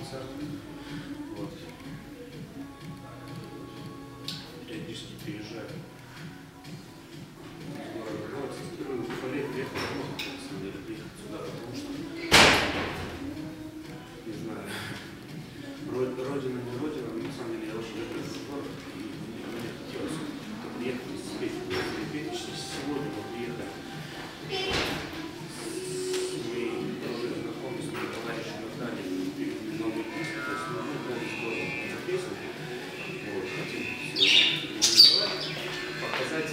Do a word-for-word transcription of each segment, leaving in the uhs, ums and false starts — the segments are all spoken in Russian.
концерт. Вот. Периодически переезжаю. Ну, цитирую, в Уфале приехал, на самом деле, приехать сюда, потому что, не знаю, родина не родина, но на самом деле я очень люблю этот город, и мне хотелось приехать и спеть. Сегодня мы приехали с моей дружиной, знакомой, с моим товарищем Натальей, перевели новую песню, то есть мы новый сбор песен. Вот, хотим презентовать, показать.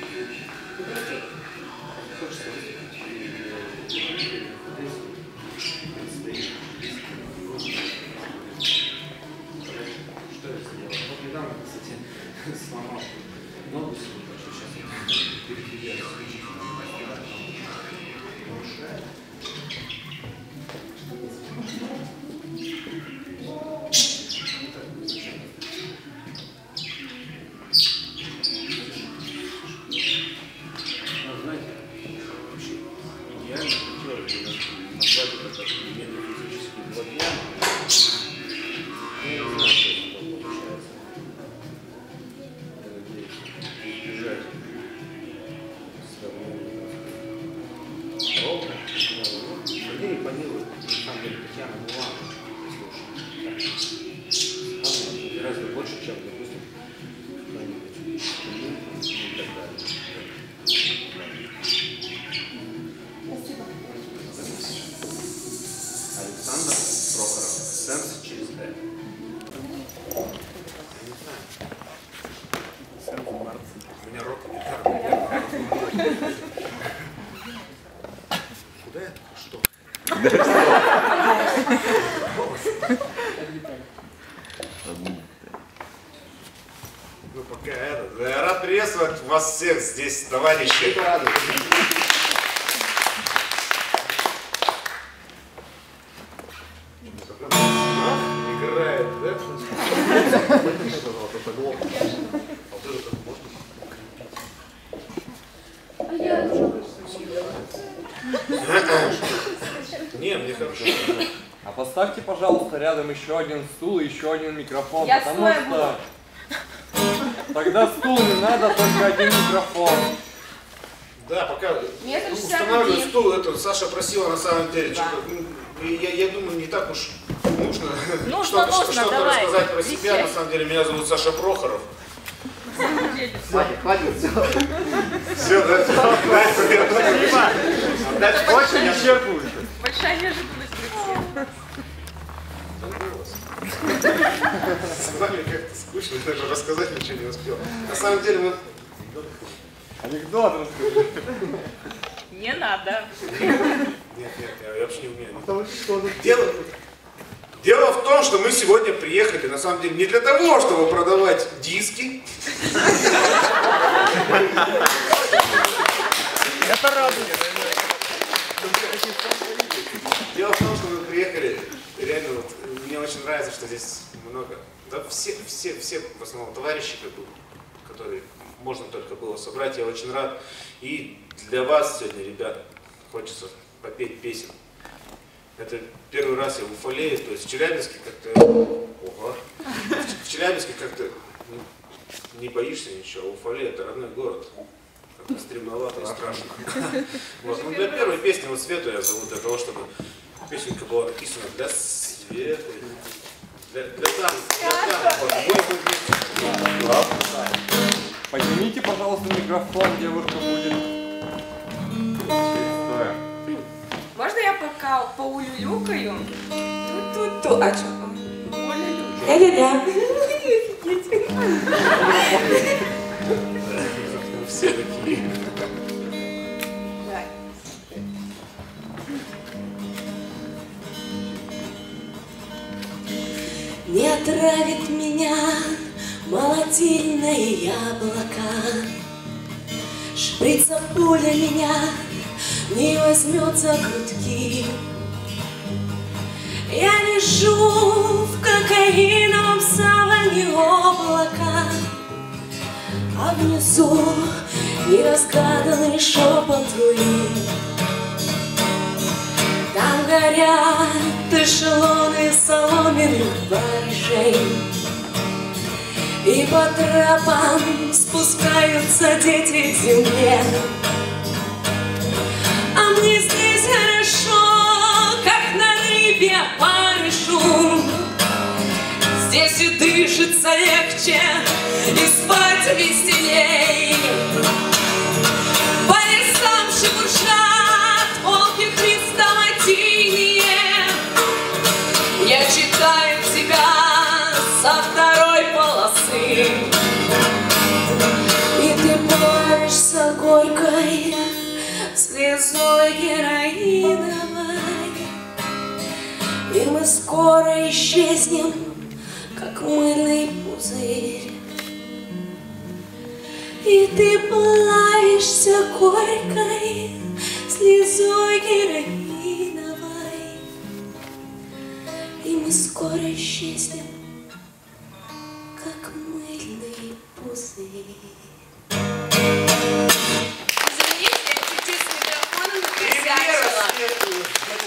Хочется выступить и предстоит. Что я сделал? Вот недавно, кстати, сломал ногу свою, сейчас передвигаюсь исключительно на мастера. Нарушает. Гораздо больше, чем, допустим, кто-нибудь и так далее. Александр Прохоров, сенс через Д. Я не знаю. Сенс Марс. У меня рок гитара. Куда это? Что? Ну, пока это. Я рад приветствовать вас всех здесь, товарищи. Играет, да? Не, мне хорошо. А поставьте, пожалуйста, рядом еще один стул и еще один микрофон, Я потому что тогда стул не надо, только один микрофон. Да, пока устанавливаю стул, это Саша просила на самом деле. Да. Я, я думаю, не так уж нужно, нужно что-то нужно, что рассказать про себя. Висеть. На самом деле, меня зовут Саша Прохоров. Хватит, хватит, все. Все, да? Очень исчерпывающе. Большая неожиданность для всех. С вами как-то скучно, даже рассказать ничего не успел. На самом деле мы... Анекдот расскажи. Не надо. Нет, нет, я вообще не умею. Дело... Дело в том, что мы сегодня приехали, на самом деле, не для того, чтобы продавать диски. Это радует. Дело в том, что мы приехали, реально, вот, мне очень нравится, что здесь много, да, все, все, все в основном товарищи, как бы, которые можно только было собрать, я очень рад. И для вас сегодня, ребят, хочется попеть песен. Это первый раз я в Уфале, то есть в Челябинске как-то, ого, в Челябинске как-то не, не боишься ничего, а Уфале это родной город. Как-то стремновато и страшно. Вот. Ну, для первой песни вот Свету я зову, для того, чтобы песенка была написана для Светы, для, для дам, для дам. Поднимите, пожалуйста, микрофон, девушка будет. Можно я пока поулюлюкаю? Ту-ту-ту. А что? Улюлюкаю. Я-я-я. Все такие. Не отравит меня молотильное яблоко, шприца пуля меня не возьмет за грудки. Я лежу в кокаиновом саване облака, а внизу неразгаданный шепот руин. Там горят эшелоны сотни соломенных баржей, и по тропам спускаются дети к земле. А мне здесь хорошо, как на рыбе барышу. Здесь и дышится легче, и спать веселей. По лесам шебуршат волки хрестоматийные. Я читаю тебя со второй полосы, и ты плавишься горькой слезой героиновой. И мы скоро исчезнем, как мыльный пузырь. И ты плавишься горькой слезой героиновой. И мы скоро исчезнем, как мыльный пузырь. Извините, я чуть-чуть с микрофоном накосячила.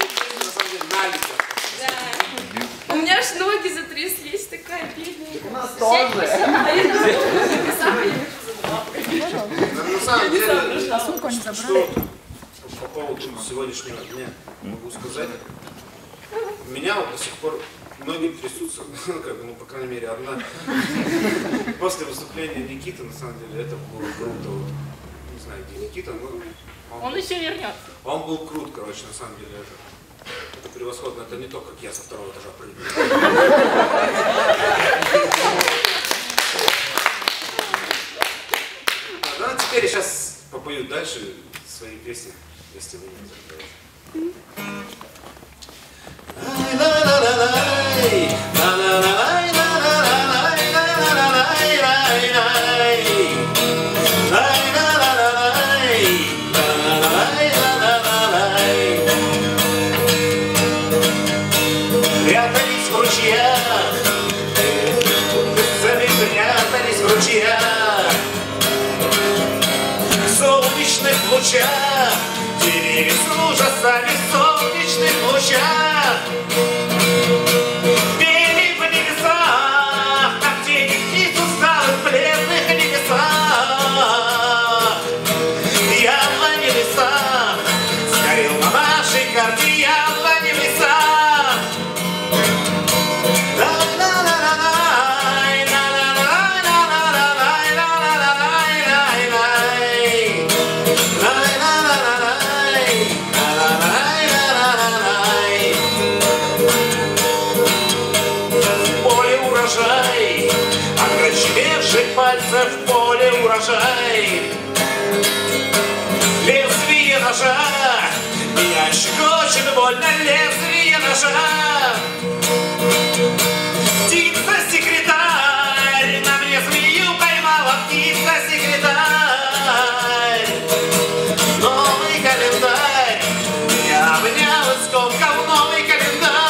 Да. У меня аж ноги затряслись, такая бедная. У нас тоже. А я думаю, что сам я На самом деле, что по поводу сегодняшнего дня могу сказать. У меня вот до сих пор ноги трясутся, как бы, ну, по крайней мере, одна. После выступления Никиты, на самом деле, это было круто. Вот, не знаю, где Никита, но он, Он еще вернется. он был крут, короче, на самом деле, это, это превосходно. Это не то, как я со второго этажа прыгну. Ну, а теперь сейчас попою дальше свои песни, если вы не забываете. Прятались в ручьях, прятались в ручьях, в солнечных лучах, деревья с ужасами в солнечных лучах. Пели в небесах, как тени птиц усталых бледных небесах. Яблони в лесах, сгорел на нашей карте яблони в лесах. Пальцев в поле урожай, лезвие ножа меня щекочет больно, лезвие ножа. Птица-секретарь на мне змею поймала, птица-секретарь. Новый календарь меня обнял и скомкал новый календарь.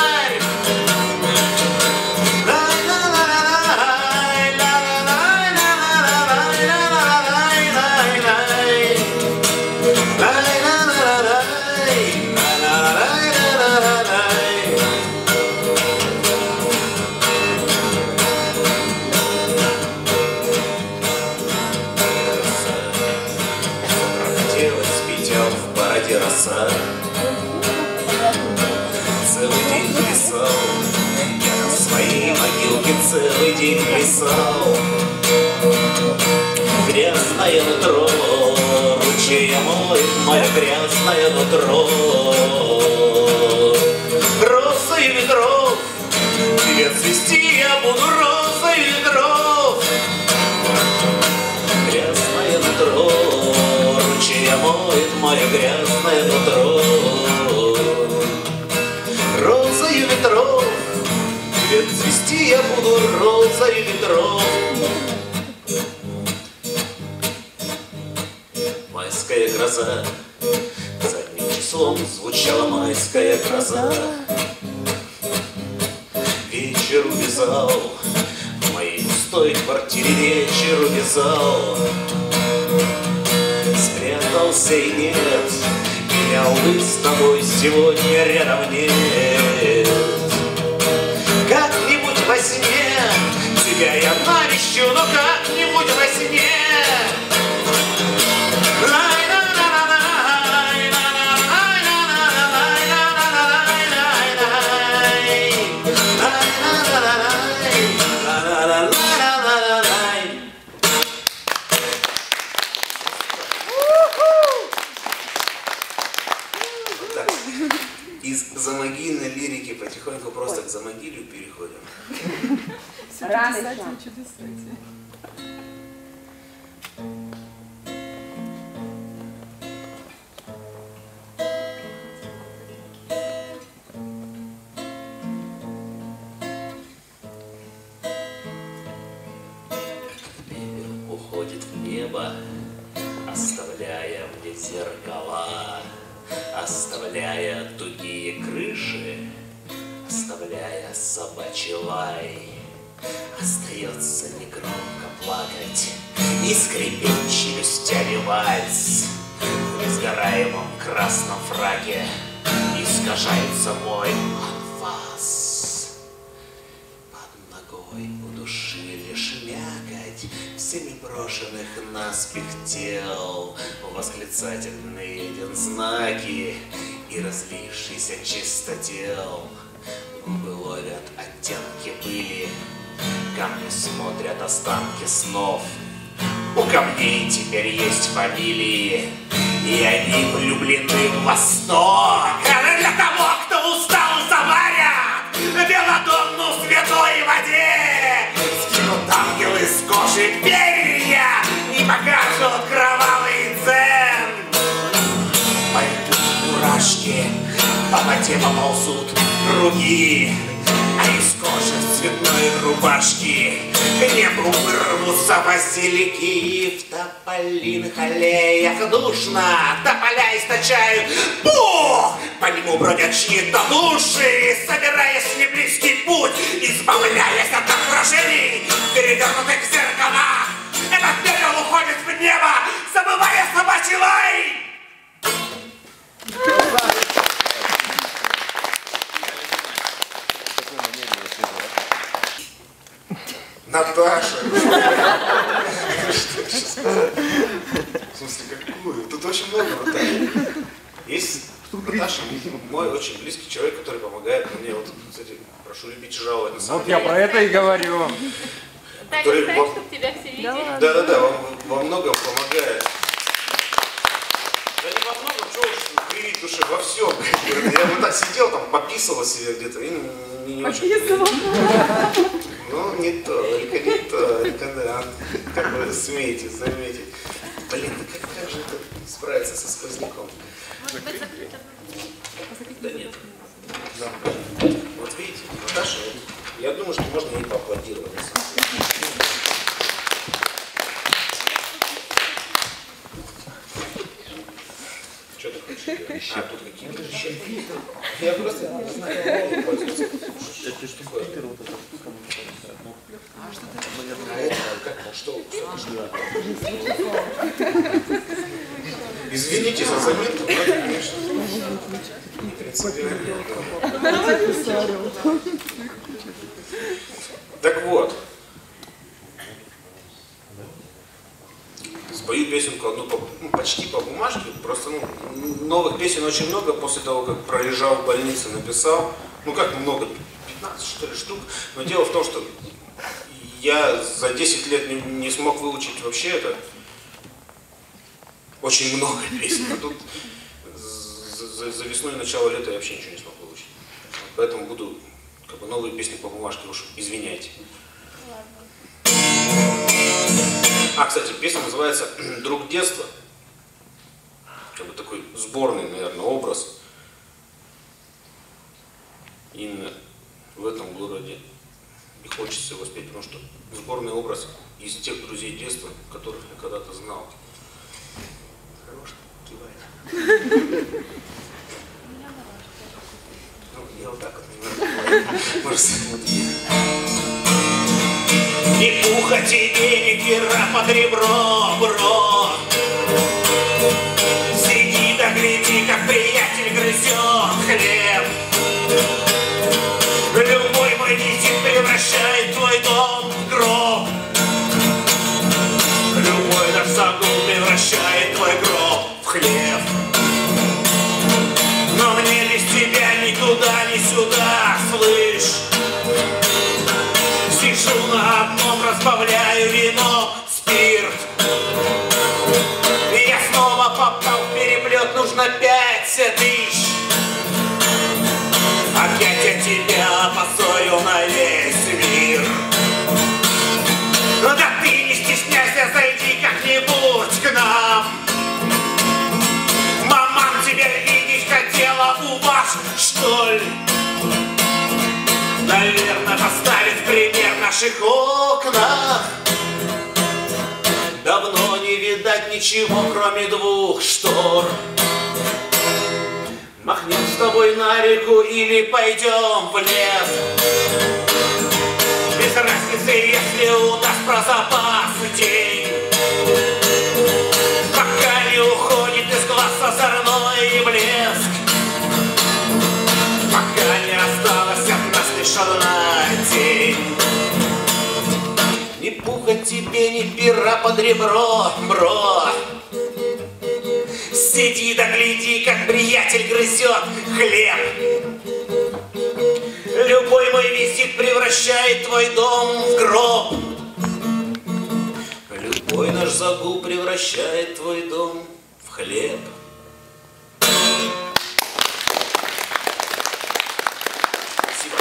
Целый день плясал, я на своей могилке целый день плясал. Грязное нутро, ручей моет мое грязное нутро. Розой ветров, тебе цвести я буду розой ветров. Грязное нутро, ручей моет мое грязное нутро. Розою ветров, тебе цвести я буду розою ветров. Майская гроза, задним числом звучала майская гроза. Вечер увязал, в моей пустой квартире вечер увязал. Спрятался и нет, меня, увы, с тобой сегодня рядом нет. переходим. Рано еще. Уходит в небо, оставляя мне зеркала, оставляя тугие крыши, оставляя собачий лай. Остается негромко плакать и скрипеть челюстями вальс. В несгораемом красном фраке искажается мой анфас. Под ногой у души лишь мякоть всеми брошенных наспех тел, восклицательные знаки и разлившийся чистотел. Губы ловят оттенки пыли, камни смотрят останки снов. У камней теперь есть фамилии, и они влюблены в восток. Это для того, кто устал заварят белодонну в святой воде. Скинут ангелы с кожи перья и покажут кровавый дзен. Пойдут мурашки, по воде поползут круги, а из кожи цветной рубашки к небу вырвутся базилики. В тополиных аллеях душно тополя источают пух. По нему бродят чьи-то души, собираясь в неблизкий путь, избавляясь от отражений, перевернутых в зеркалах. Этот пепел уходит в небо, забывая собачий лай. Наташа! В смысле, какую? Тут очень много Наташи. Есть Наташа, мой очень близкий человек, который помогает мне. Вот, кстати, прошу любить и жаловать. На самом Вот я деле. про это и говорю. Который Так, во- чтобы тебя все видели. Да-да-да, во, во многом помогает. Да не во многом, чего уж кривить души, во всем. Я вот так сидел, там, пописывал себе где-то, и не, не очень... Ну, не только, не только, да. Как вы смеете заметить. Блин, да как, как же это справиться со сквозняком? Может быть, закрыто? Да нет. Да. Вот видите, Наташа, я думаю, что можно ей поаплодировать. Что ты хочешь делать? А, тут какие-то вещи. Я просто не знаю, как им пользоваться. Это что такое? А что это? Как? Что? Извините за заметку, но это, конечно, не принципиально. Так вот. Спою песенку одну по, ну, почти по бумажке, просто ну, новых песен очень много после того, как пролежал в больнице, написал. Ну как много, пятнадцать что ли штук. Но дело в том, что я за десять лет не, не смог выучить вообще это. Очень много песен. А тут за, за, за весну и начало лета я вообще ничего не смог выучить. Поэтому буду как бы новые песни по бумажке, уж извиняйте. А, кстати, песня называется «Друг детства». Как бы такой сборный, наверное, образ. Именно в этом городе и хочется его спеть, потому что сборный образ из тех друзей детства, которых я когда-то знал. Хорош, кивает. Ну, я вот так вот. Может, смотри. Ни пуха тебе, ни пера под ребро, бро. Сиди да гляди, как приятель грызет хлеб. Любой мой визит превращает твой дом в гроб. Любой наш загул превращает твой гроб в хлеб. Но мне без тебя ни туда, ни сюда, слышь. Сижу на одном, разбавляю вино, спирт. И я снова попал в переплет, нужно пять тысяч. Опять я тебя опозорил навек. наверное, поставит пример в наших окнах. Давно не видать ничего, кроме двух штор. Махнем с тобой на реку или пойдем в лес. Без разницы, если удаст про запас день. Пока не уходит из глаз озорной блеск. Пока не осталось от нас лишь одна тень. Ни пуха тебе, ни пера под ребро, бро. Сиди да гляди, как приятель грызет хлеб. Любой мой визит превращает твой дом в гроб. Любой наш загул превращает твой дом в хлеб. Спасибо.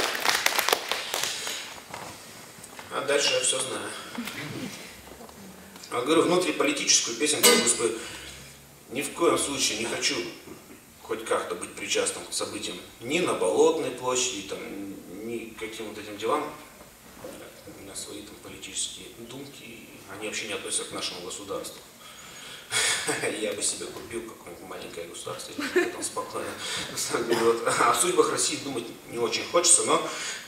А дальше я все знаю. Я говорю, внутриполитическую песенку я спою. Ни в коем случае не хочу хоть как-то быть причастным к событиям ни на Болотной площади, там, ни к каким вот этим делам. У меня свои там политические думки, и они вообще не относятся к нашему государству. Я бы себе купил какое-нибудь маленькое государство, и там спокойно. На самом деле, вот, о судьбах России думать не очень хочется, но...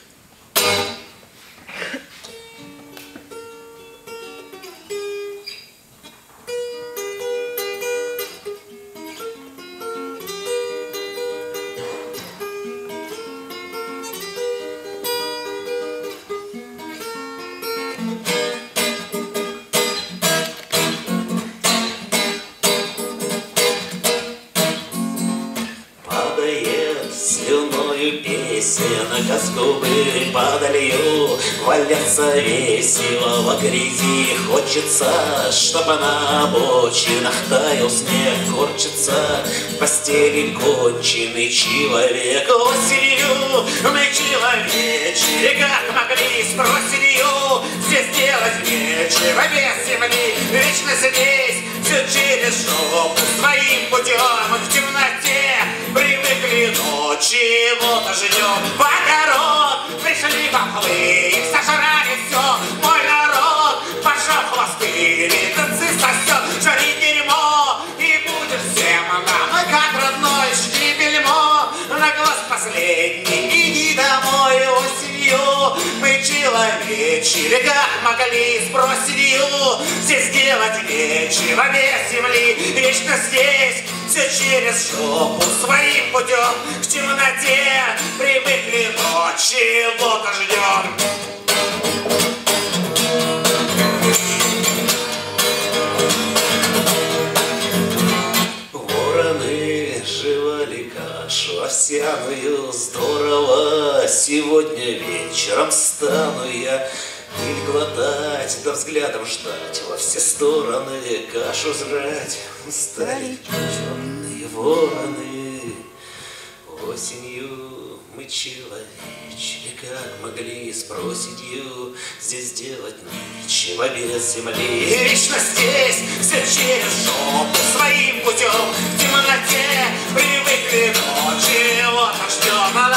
Песенка с губы подолью, валяться весело в грязи. Хочется, чтобы на обочинах таял снег. Корчится в постели конченый человек. Осенью мы человечи, как могли сбросить ее. Здесь делать нечего без земли. Вечно здесь все через жопу своим путем в темноте. Привыкли ночи, вот ждем в огород. Пришли бомбы, сожрали все. Мой народ пошел хвосты, летцы сосет. Жри дерьмо и будешь всем нам как родной. Жди бельмо на глаз последний. Иди домой осенью. Мы человечи, как могли сбросить ее. Здесь делать нечего без земли. Вечно здесь все через жопу своим путем к темноте. Привыкли ночи, вот ждем. Вороны жевали кашу овсяную здорово. Сегодня вечером стану я пыль глотать, да взглядом ждать во все стороны, кашу жрать. Устали черные вороны. Осенью мы человечи, как могли сбросить ее. Здесь делать нечего без земли. И вечно здесь все через жопу своим путем в темноте. Привыкли ночи, вот ждем.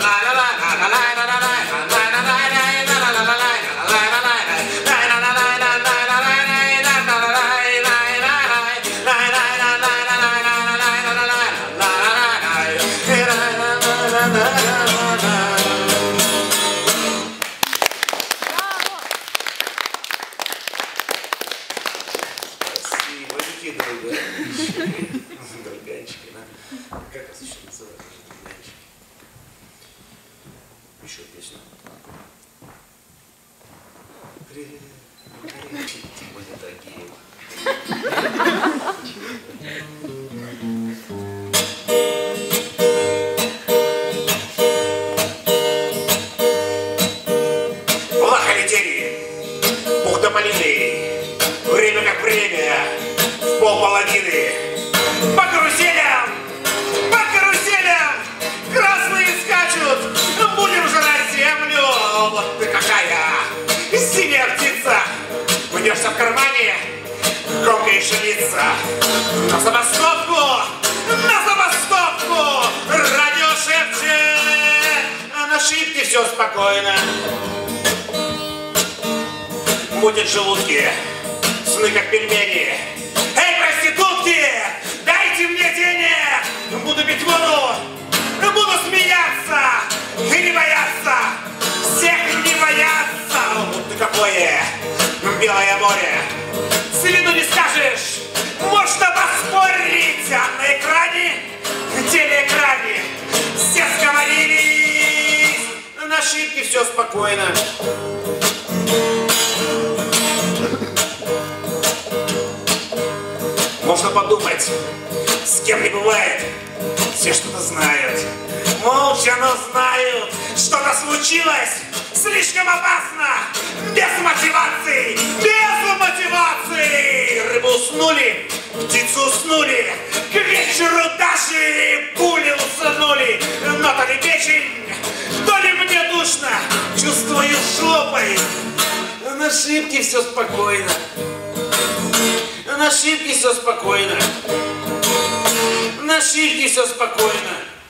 Еще песня. Тимофей Тагиев. Плохолетели, Бухта-Малины, время как время, в полполовины. По каруселям, по каруселям, красные скачут, будем жрать землю. Вот ты какая синяя птица, мнешься в кармане, комкаешь лица. На забастовку, на забастовку, радио шепчет, на ошибки все спокойно. Мутят желудки, сны как пельмени. Эй, проститутки, дайте мне денег! Буду пить воду, буду смеяться и не бояться. Всех не бояться. Вот ты какое белое море. С виду не скажешь, можно поспорить. А на экране, на телеэкране все сговорились. На ошибке все спокойно. Можно подумать, с кем не бывает, все что-то знают. Молча, но знают, что-то случилось слишком опасно. Без мотивации, без мотивации. Рыбу уснули, птицу уснули, к вечеру даже пули уснули. Но то ли печень, то ли мне душно, чувствую жопой. На ошибке все спокойно. На ошибке все спокойно. На ошибке все спокойно.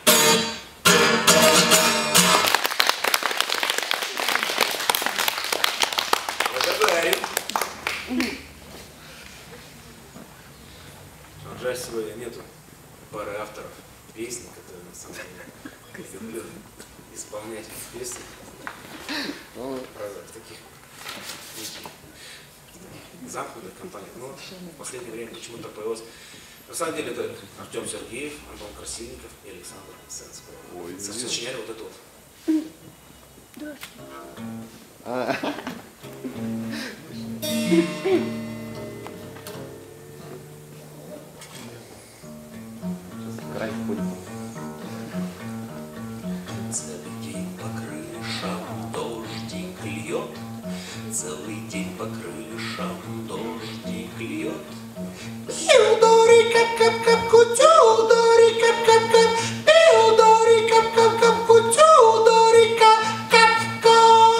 Благодарю. Жаль, сегодня нету пары авторов песни, которые на самом деле люблю исполнять песни. Ну, правда, в таких замкнутых компаниях. Но в последнее время почему-то появилось. На самом деле это Артем Сергеев, Антон Красильников и Александр Сенцкий. Сочиняли вот это вот. Целый день по крышам дождик льет, целый день по крышам дождик льет. Пиудори кап-кап-кап, кутюдори кап-кап-кап, пиудори кап-кап-кап, кутюдори кап-кап-кап.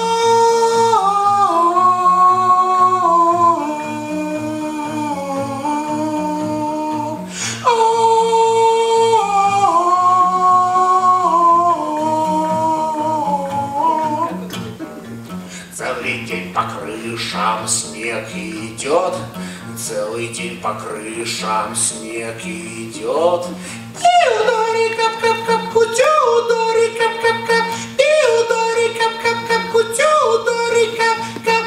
Целый день по крышам снег идет, целый день по крышам снег идет. Пиудори кап-кап-кап, кутюдори кап-кап-кап, пиудори кап-кап-кап, кутюдори кап-кап-кап.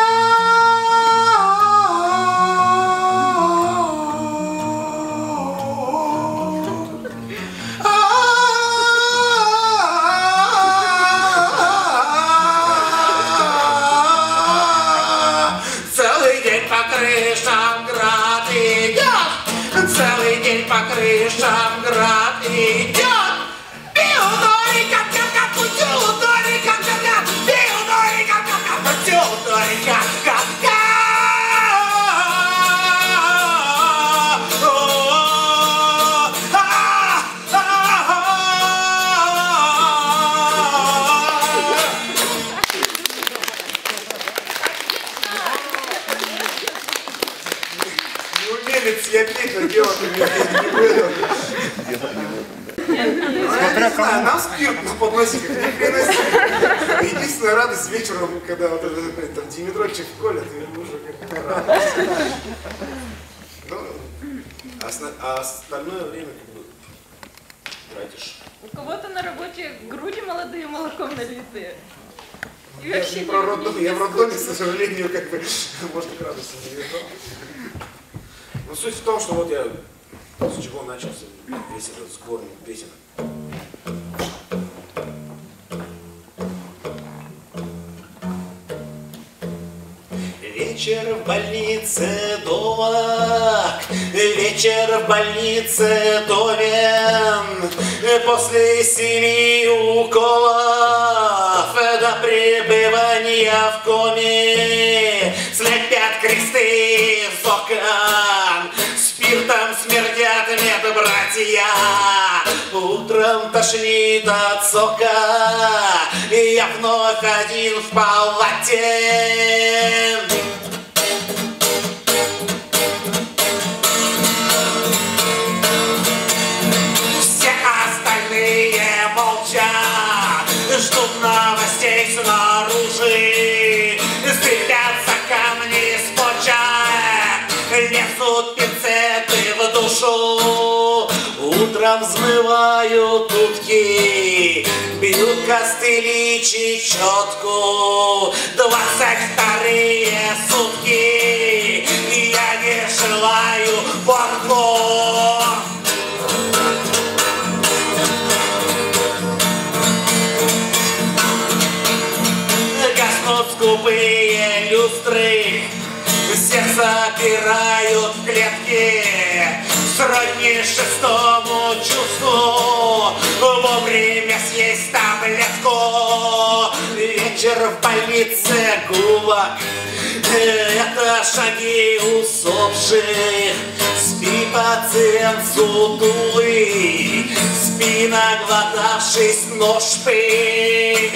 Целый день по крышам град идет, целый день по крышам град идет. Пиудори кап-кап-кап, кутюдори кап-кап-кап, пиудори кап-кап-кап, кутюдори кап-кап-кап. Неумелец я Питер, дело ты мне не выдал. Я не знаю, нам спирт подносит, как ни хрена себе. Единственная радость вечером, когда вот это, там Димитрочек колят, и уже как радость. Ну, а остальное время как бы тратишь. У кого-то на работе груди молодые молоком налитые. И Я вообще не про роддом, я в роддоме, к сожалению, как бы, может, к радости не веду. Но суть в том, что вот я с чего начался весь этот сборник песен. Вечер в больнице док, вечер в больнице Товен, после семи уколов до пребывания в коме слепят кресты из окон, спиртом смердят медбратья, утром тошнит от сока, и я вновь один в палате. Все остальные молчат, ждут новостей. здесь снаружи сыпятся камни с почек, лезут пинцеты в душу. Утром взмывают утки, бьют костыли чечетку. Двадцать вторые сутки, и я не желаю водку. Гаснут скупые люстры, всех запирают в клетки. Сродни шестому чувству вовремя съесть таблетку. Вечер в больнице гулок, это шаги усопших. Спи, пациент сутулый, спи, наглотавшись ножпы.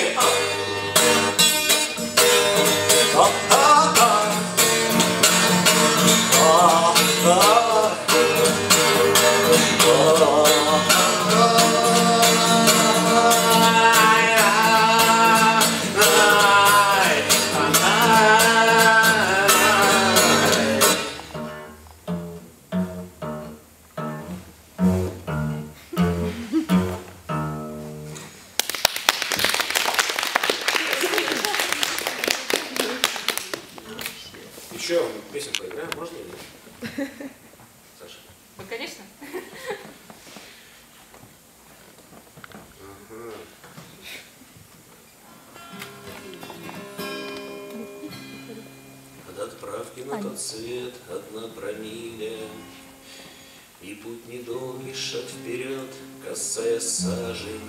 Еще песню поиграем, можно или нет? Саша? Ну, конечно. Ага. От отправки на тот свет одна промилле, и путь недолгий, шаг вперед, касаясь сажи.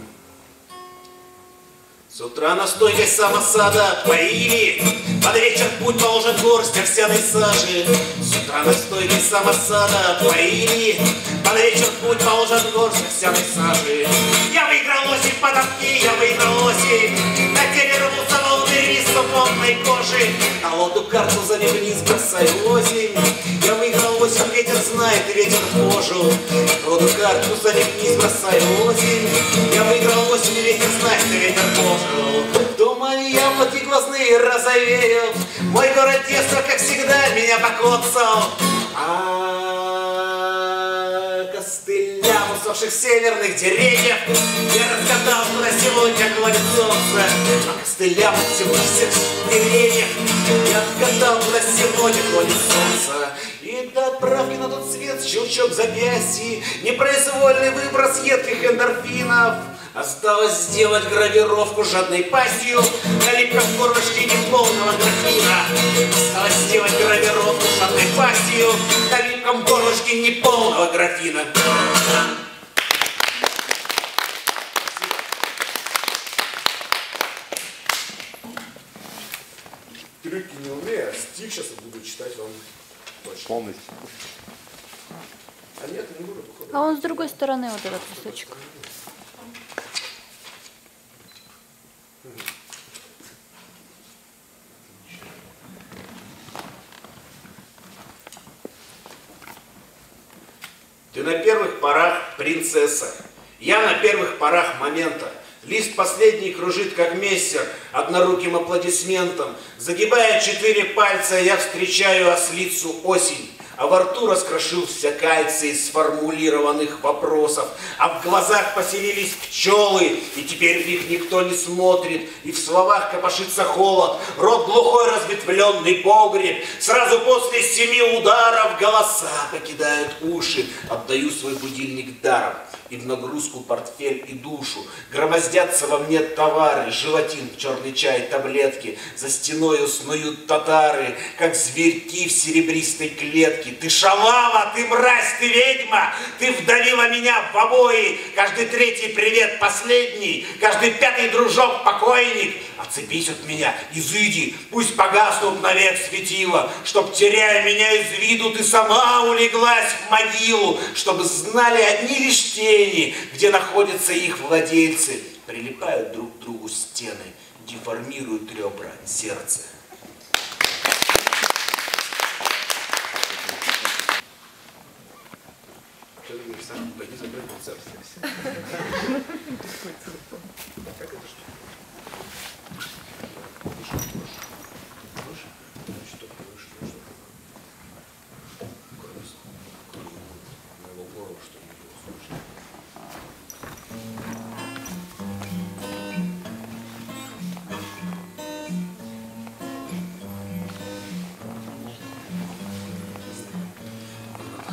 С утра на стойке самосада поили, под вечер путь положен горсть овсяной сажи. С утра на стойке самосада поили, под вечер путь положен горсть овсяной сажи. Я выиграл осень по давке, я выиграл осень, на теле рвутся волны рисованной кожи. Колоду карту за ним вниз бросаю осень. Я выиграл осень, ветер знает и ветер в кожу. Колоду карту за ним вниз бросаю осень. Я выиграл осень, и ветер знает и ветер в кожу. Думаю, яблоки глазные розовеют. Мой город детства, как всегда, меня покоцал. А костылям усохших северных деревьев я разгадал, куда сегодня клонит солнце. А костылям всех деревьев я разгадал, куда сегодня клонит солнце. И до отправки на тот свет щелчок запястья, непроизвольный выброс едких эндорфинов. Осталось сделать гравировку жадной пастью на липком горлышке неполного графина. Осталось сделать гравировку жадной пастью на липком горлышке неполного графина. Трюки не умею, а стих сейчас буду читать вам точно. Полностью. А нет, не буду, походу. А он с другой стороны, вот этот кусочек. Ты на первых порах принцесса, я на первых порах момента. Лист последний кружит, как мессер, одноруким аплодисментом. Загибая четыре пальца, я встречаю ослицу осень. А во рту раскрошился кальций из сформулированных вопросов, а в глазах поселились пчелы, и теперь в них никто не смотрит, и в словах копошится холод, рот глухой разветвленный погреб. Сразу после семи ударов голоса покидают уши, отдаю свой будильник даром, и в нагрузку портфель и душу. Громоздятся во мне товары, желатин, черный чай, таблетки, за стеною снуют татары, как зверьки в серебристой клетке. Ты шалава, ты мразь, ты ведьма, ты вдавила меня в обои. Каждый третий привет последний, каждый пятый дружок покойник. Отцепись от меня, изыди, пусть погаснут навек светила, чтоб, теряя меня из виду, ты сама улеглась в могилу, чтобы знали одни лишь тени, где находятся их владельцы. Прилипают друг к другу стены, деформируют ребра, сердце. Что ты говоришь, Саша, пойди забрать концерт. Как это что?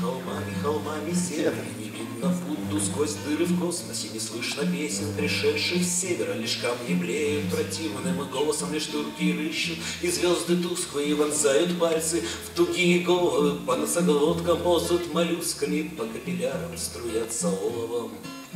холмами, холмами серыми не видно Будду сквозь дыры в космосе. Не слышно песен, пришедших с севера. Лишь камни блеют противным голосом, лишь турки рыщут, и звезды тусклые вонзают пальцы в тугие головы. По носоглоткам ползут моллюсками, по капиллярам струятся оловом.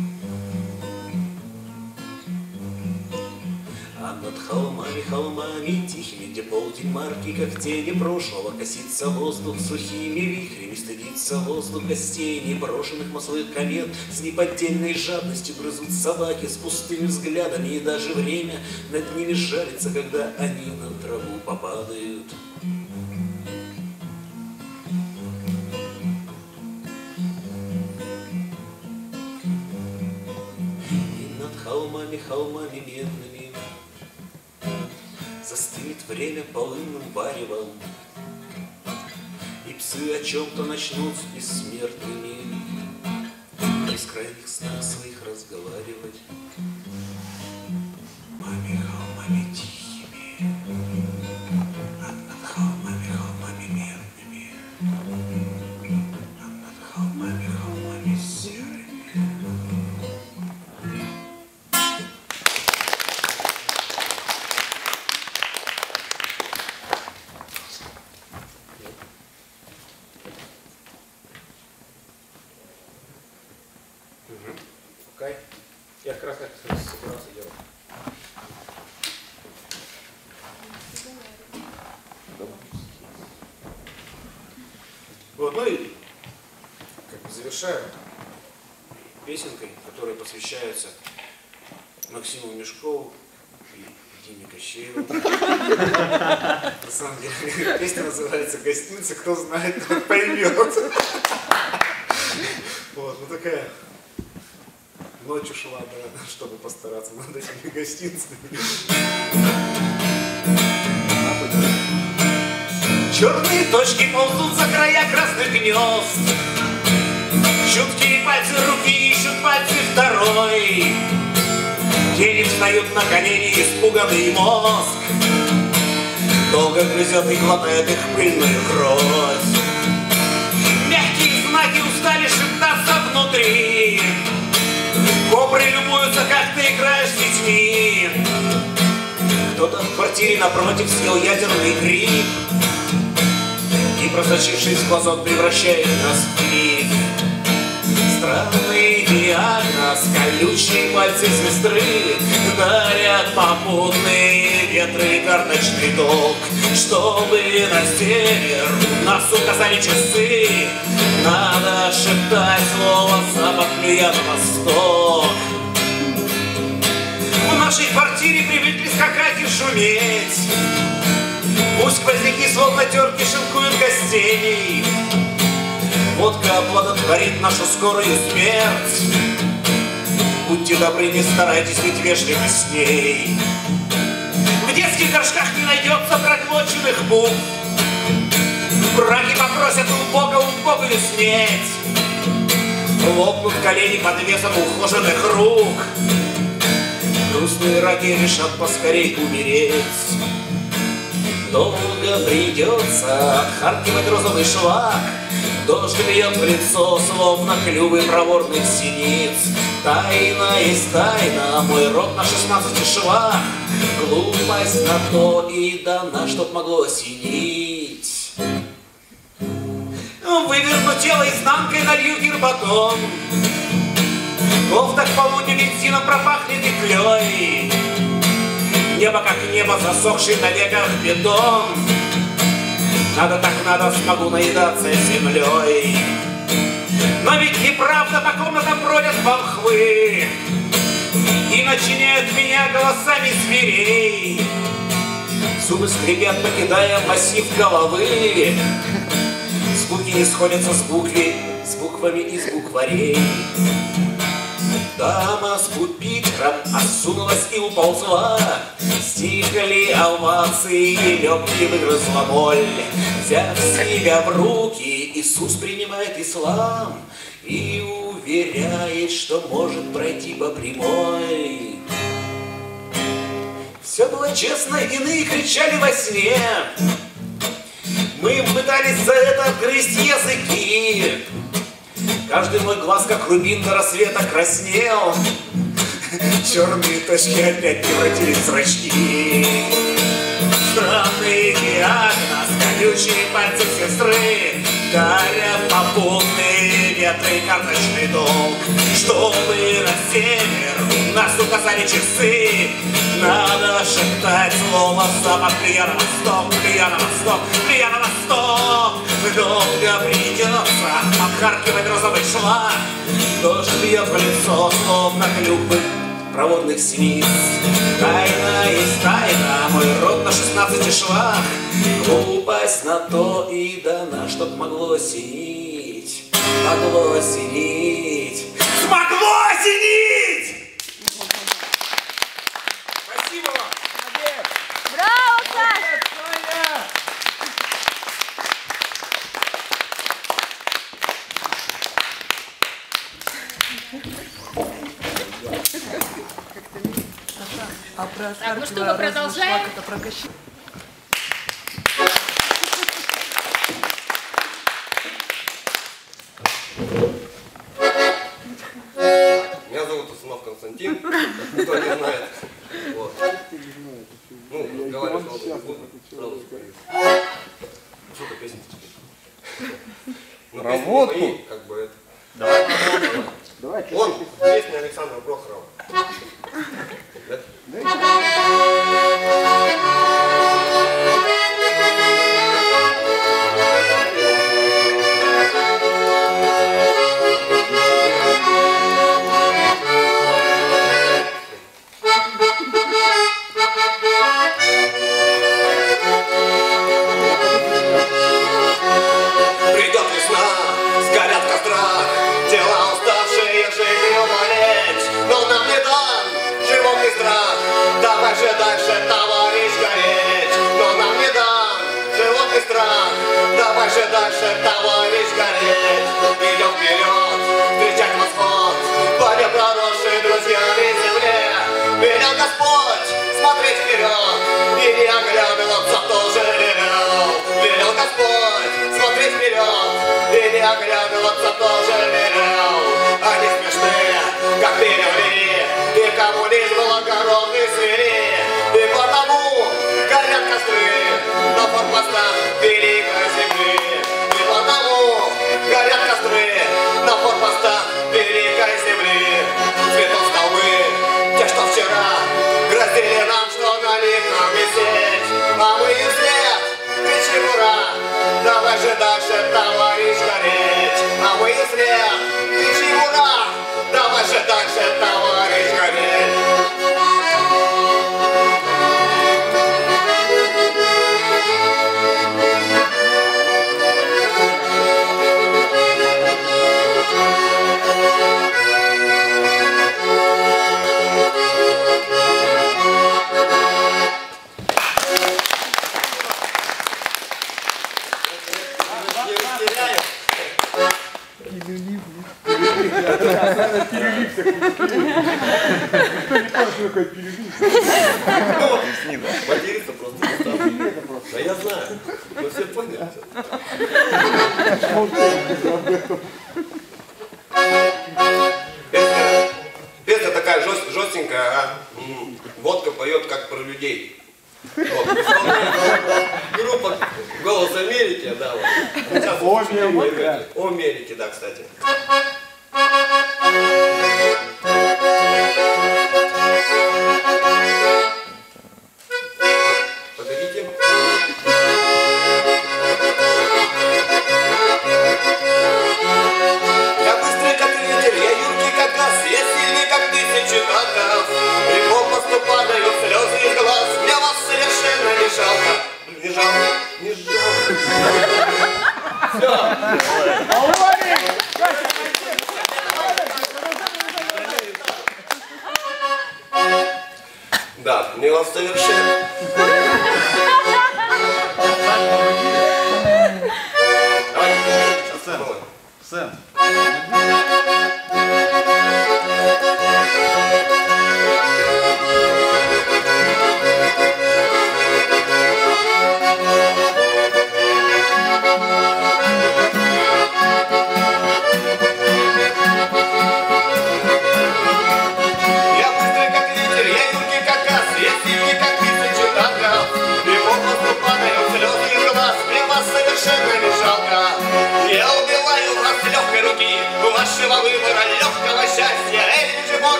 А над холмами, холмами тихими, где полдень марки, как тени прошлого, косится воздух сухими вихрями, стыдится воздух гостей, неброшенных маслых комет. С неподдельной жадностью грызут собаки с пустыми взглядами, и даже время над ними жалится, когда они на траву попадают. И над холмами, холмами медными застынет время полынным варевом, и псы о чем-то начнут с бессмертными в бескрайних снах своих разговаривать. Маме холмами тихими, а над холмами, холмами медными, а над холмами, холмами серыми. Я как раз так собирался делать. Вот, ну и как бы завершаю песенкой, которая посвящается Максиму Мешкову и Диме Кощееву. На самом деле, песня называется «Гостиница», кто знает, тот поймет. Вот, ну такая... Ночь ушла, да, чтобы постараться над этими гостиницами. Черные точки ползут за края красных гнезд. Чуткие пальцы руки ищут пальцы второй. Тени встают на колени, испуганный мозг долго грызет и глотает их пыльную кровь. Мягкие знаки устали шептаться внутри. Кобры любуются, как ты играешь с детьми. Кто-то в квартире напротив съел ядерный гриб и, просочившись в глазок, превращает нас в клип. Странный диагноз, колючие пальцы сестры дарят попутные ветры и карточный долг. Чтобы на север нас указали часы, надо шептать слово «запах плюя на восток». В нашей квартире привыкли скакать и шуметь. Пусть сквозняки словно терки шинкуют гостей. Водка оплодотворит нашу скорую смерть. Будьте добры, не старайтесь быть вежливы с ней. В детских горшках не найдется проглоченных букв. Браки попросят у Бога, у Бога снеть. Лопнут колени под весом ухоженных рук. Грустные раки решат поскорей умереть. Долго придется отхаркивать розовый шлак. Дождь бьет в лицо, словно клювы проворных синиц. Тайна есть тайна, мой рот на шестнадцати швах. Глупость на то и дана, чтоб могло осенить. Выверну тело изнанкой, налью гербатон. Кофта к полудню бензином пропахнет и клей. Небо как небо, засохший на веках бетон. Надо так надо, смогу наедаться землей. Но ведь неправда, по комнатам бродят волхвы и начиняют меня голосами зверей. Зубы скрипят, покидая массив головы. Звуки не сходятся с букви, с буквами из букварей. Дама с пупитром осунулась и уползла. Стихли овации, легкие выгрызла боль. Взяв себя в руки, Иисус принимает ислам и уверяет, что может пройти по прямой. Все было честно, иные кричали во сне. Мы в пытались за это грызть языки. Каждый мой глаз, как рубин до рассвета, краснел. Черные точки опять превратились в зрачки. Странный диагноз, колючие пальцы сестры, горят попутные ветры и карточный долг. Чтобы на север нас указали часы, надо шептать слово запад, плюя на восток, плюя на восток, плюя на восток. Долго придется обхаркивать розовый шлак. Дождь бьет в лицо, словно клюквы проводных синиц. Тайна есть тайна, мой рот на шестнадцати швах. Глупость на то и дана, чтоб могло осенить, могло осенить, смогло осенить! Спасибо вам! Браво, Саш! А про Так, ну что, мы продолжаем? это про Кощея. Меня зовут Усунов Константин, кто не знает. Вот. Ну, разговаривать долго не буду, сразу спою. Сколько песен теперь? Ну, Работку? песни мои, как бы это. Давай. Давай. Вон, песня Александра Прохорова. Да? Придет весна, сгорят в кострах тела уставшие жизнью болеть. Но нам не дан животный страх. Давай же дальше, товарищ, гореть. Но нам не дан животный страх. Давай же дальше, товарищ, гореть. Идем вперед, встречать восход, поле проросшей друзьями земле. Велел Господь смотреть вперед и не оглядываться тоже велел. Велел Господь смотреть вперед и не оглядываться тоже велел. Они смешные, как перевели, и кому лишь благородный свели. И потому горят костры на форпостах великой земли. И потому горят костры на форпостах великой земли. Цветут столбы, те, что вчера грозили нам, что на них нам висеть. А мы им вслед кричим ура, давай же дальше, товарищ, гореть. А мы им вслед кричим ура, давай же дальше, товарищ, гореть. Материться просто не стал. Да я знаю. Вы все поняли. Песня, песня такая жест, жестенькая, а м, водка поет как про людей. Вот. Группа «Голос Америки», да, вот. Сейчас О Америке. О Америке, да, кстати. Погодите. Я быстрый как ветер, я юркий как газ, я сильный как тысячи танков. И попусту падают слезы из глаз, мне вас совершенно не жалко. Не жалко, не жалко. Да, мне вас совершенно. Сэм, Сэм.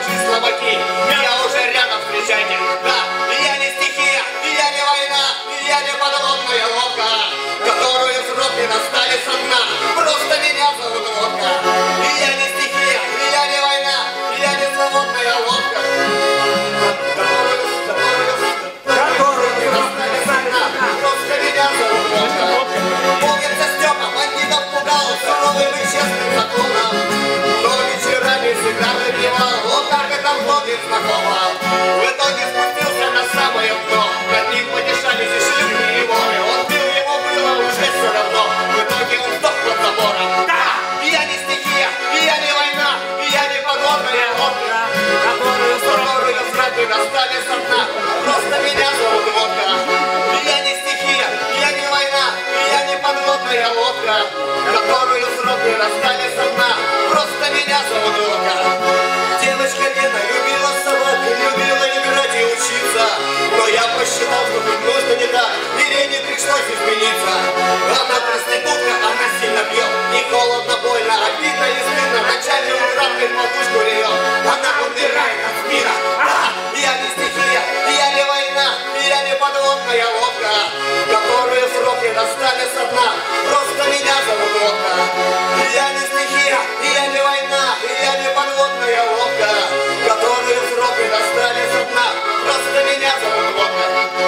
лучи слабаки, меня уже рядом встречайте. Да, я не стихия, я не война, я не подводная лодка, которую взрослые достали со дна. Просто меня зовут Водка. Я не стихия, я не война, я не свободная лодка, которую, которую, которую достали со дна. Просто меня зовут Водка. Помнится Степа, бандитов пугал суровым и честным законом, но вечерами всегда выпивал. Вот так это входит знакомо. В итоге спустился на самое дно. Над ним потешались и шлюхи и воры. Он пил, ему было уже все равно. В итоге он сдох под забором. Да! Я не стихия, я не война, я не подводная лодка, которую суровые взгляды достали со дна. Просто меня зовут Водка. Я не стихия, я не война, я не подводная лодка, которую взрослые достали со дна. Просто меня зовут Водка. Девочка Лена любила собак, любила играть и учиться, но я посчитал, что тут нужно не так, и Лене пришлось измениться. Она проститутка, она сильно бьет, не холодно, больно, обидно и стыдно, ночами украдкой подушку льет. Она умирает от мира. А, я не стихия, я не война, я не подводная лодка, которую сроки достали со дна. Просто меня зовут Водка. Я не стихия, я не война, я не подводная лодка, которую сроки достали со дна. Просто меня зовут Водка.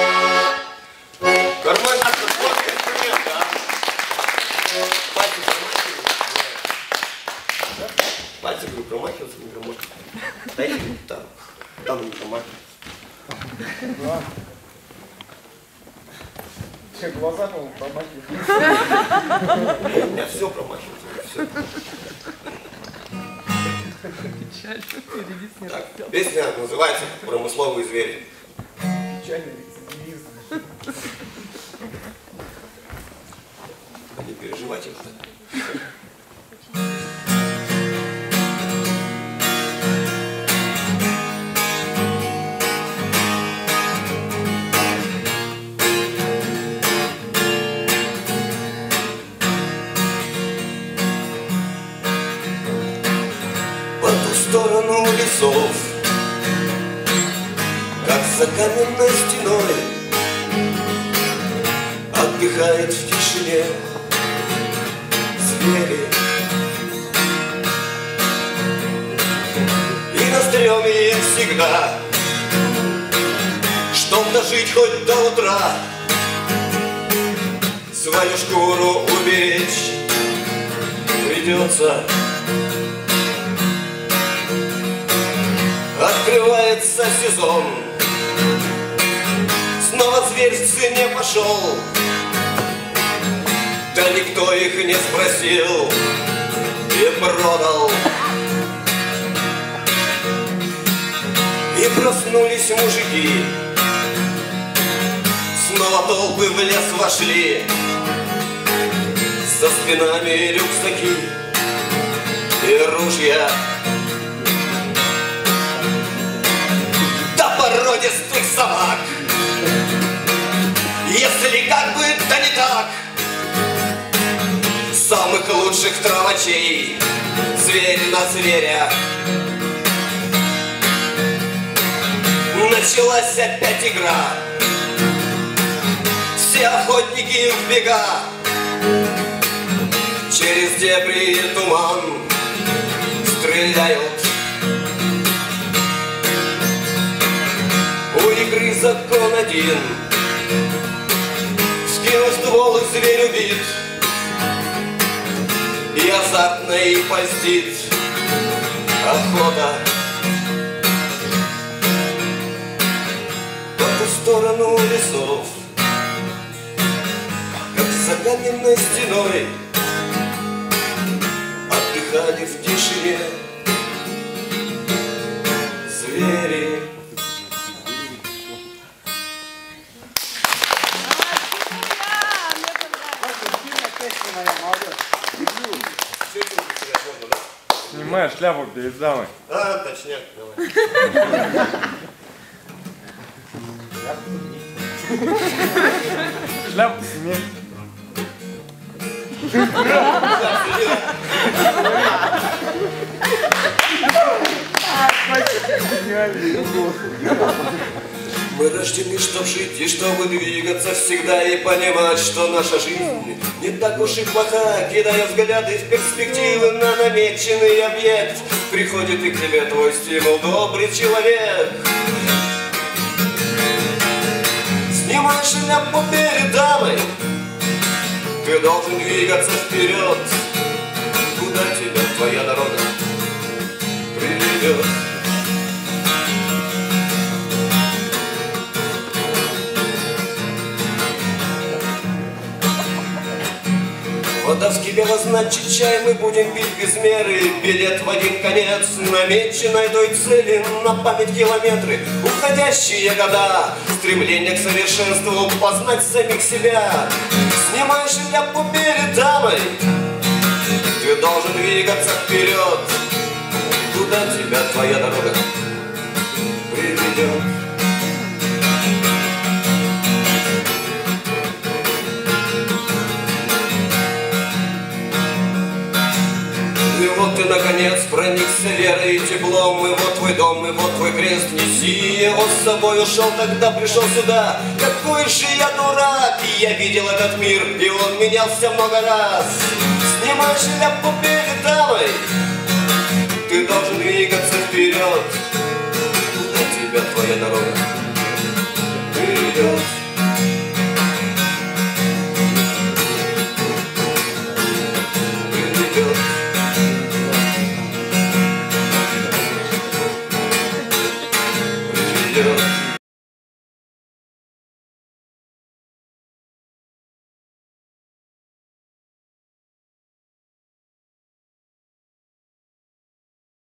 Карман это сложный инструмент, да? Пальцы промахиваются. Пальцы, говорю, промахиваются, не промахиваются. Дайте там, там не промахиваются. Все, глаза, по-моему, промахиваются. У меня все промахивается, все. Так, песня называется «Промысловые звери». Печальный рецидивизм. Не переживайте уже. По ту сторону лесов, как за каменной стеной, отдыхает в тишине звери. И на стреме им всегда, чтоб дожить хоть до утра, свою шкуру уберечь придется. Открывается сезон, снова зверь в цене пошел. Да никто их не спросил и продал. И проснулись мужики, снова толпы в лес вошли, за спинами рюкзаки и ружья. Да породистых собак, если как бы да не так, самых лучших травачей, зверь на зверя. Началась опять игра, все охотники в бега, через дебри и туман стреляют. У игры закон один, скинув ствол, и зверь убит, и азартно и польстит охота. По ту сторону лесов, как за каменной стеной, отдыхали в тишине звери. Снимай шляпу перед дамой. А, точняк, давай. Шляпу сними. Мы рождены, чтоб жить и чтобы двигаться всегда и понимать, что наша жизнь не так уж и плоха. Кидая взгляды в перспективы на намеченный объект, приходит и к тебе твой стимул, добрый человек. Снимай шляпу перед дамой, ты должен двигаться вперед. Куда тебя твоя дорога приведет? Вода вскипела, значит чай мы будем пить без меры. Билет в один конец намеченной той цели, на память километры, уходящие года, стремление к совершенству, познать самих себя. Снимай шляпу перед дамой, ты должен двигаться вперед. Куда тебя твоя дорога приведет? И вот ты, наконец, проникся верой и теплом, и вот твой дом, и вот твой крест. Неси его с собой, ушел, тогда пришел сюда. Какой же я дурак, и я видел этот мир, и он менялся много раз. Снимай шляпу перед дамой, ты должен двигаться вперед. Куда тебя твоя дорога приведет? Приведет. Yeah.